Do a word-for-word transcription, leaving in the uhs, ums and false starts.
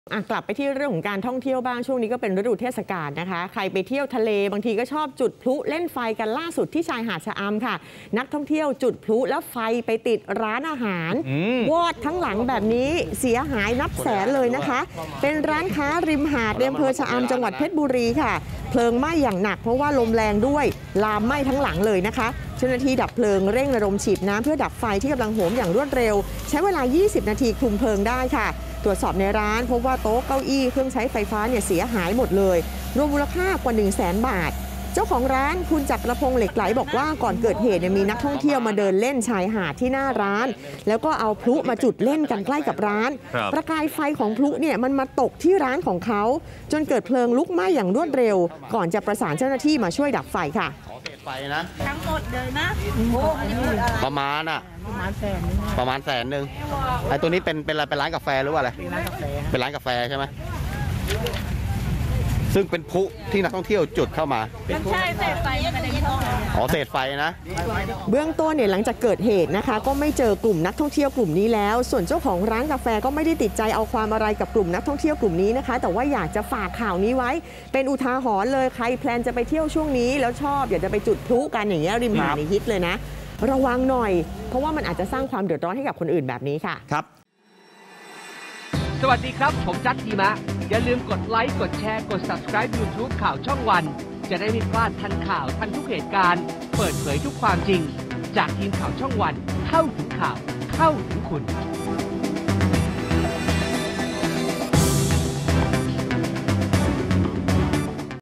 กลับไปที่เรื่องของการท่องเที่ยวบ้างช่วงนี้ก็เป็นฤดูเทศกาลนะคะใครไปเที่ยวทะเลบางทีก็ชอบจุดพลุเล่นไฟกันล่าสุดที่ชายหาดชะอำค่ะนักท่องเที่ยวจุดพลุแล้วไฟไปติดร้านอาหารวอดทั้งหลังแบบนี้เสียหายนับแสนเลยนะคะเป็นร้านค้าริมหาดในอำเภอชะอำจังหวัดเพชรบุรีค่ะเพลิงไหม้อย่างหนักเพราะว่าลมแรงด้วยลามไหม้ทั้งหลังเลยนะคะเจ้าหน้าที่ดับเพลิงเร่งระดมฉีดน้ำเพื่อดับไฟที่กำลังโหมอย่างรวดเร็วใช้เวลายี่สิบนาทีคุมเพลิงได้ค่ะตรวจสอบในร้านพบว่าโต๊ะเก้าอี้เครื่องใช้ไฟฟ้าเนี่ยเสียหายหมดเลยรวมมูลค่ากว่า หนึ่งแสน บาทเจ้าของร้านคุณจักรพงษ์เหล็กไหลบอกว่าก่อนเกิดเหตุมีนักท่องเที่ยวมาเดินเล่นชายหาดที่หน้าร้านแล้วก็เอาพลุมาจุดเล่นกันใกล้กับร้านประกายไฟของพลุเนี่ยมันมาตกที่ร้านของเขาจนเกิดเพลิงลุกไหม้อย่างรวดเร็วก่อนจะประสานเจ้าหน้าที่มาช่วยดับไฟค่ะไฟนะทั้งหมดเลยนะประมาณอ่ะประมาณแสนประมาณแสนหนึ่งไอ้ตัวนี้เป็นเป็นอะไรเป็นร้านกาแฟหรือว่าอะไรเป็นร้านกาแฟเป็นร้านกาแฟใช่ไหมซึ่งเป็นพลุที่นักท่องเที่ยวจุดเข้ามามันใช่เศษไฟมันเป็นท่ออ๋อเศษไฟนะเบื้องต้นเนี่ยหลังจากเกิดเหตุนะคะก็ไม่เจอกลุ่มนักท่องเที่ยวกลุ่มนี้แล้วส่วนเจ้าของร้านกาแฟก็ไม่ได้ติดใจเอาความอะไรกับกลุ่มนักท่องเที่ยวกลุ่มนี้นะคะแต่ว่าอยากจะฝากข่าวนี้ไว้เป็นอุทาหรณ์เลยใครแพลนจะไปเที่ยวช่วงนี้แล้วชอบอยากจะไปจุดพลุกันอย่างเงี้ยริมหาดในฮิตเลยนะระวังหน่อยเพราะว่ามันอาจจะสร้างความเดือดร้อนให้กับคนอื่นแบบนี้ค่ะครับสวัสดีครับผมจัดทีมะอย่าลืมกดไลค์กดแชร์กด ซับสไครบ์ ยูทูบ ข่าวช่องวันจะได้ไม่พลาดทันข่าวทันทุกเหตุการณ์เปิดเผยทุกความจริงจากทีมข่าวช่องวันเข้าถึงข่าวเข้าถึงคุณ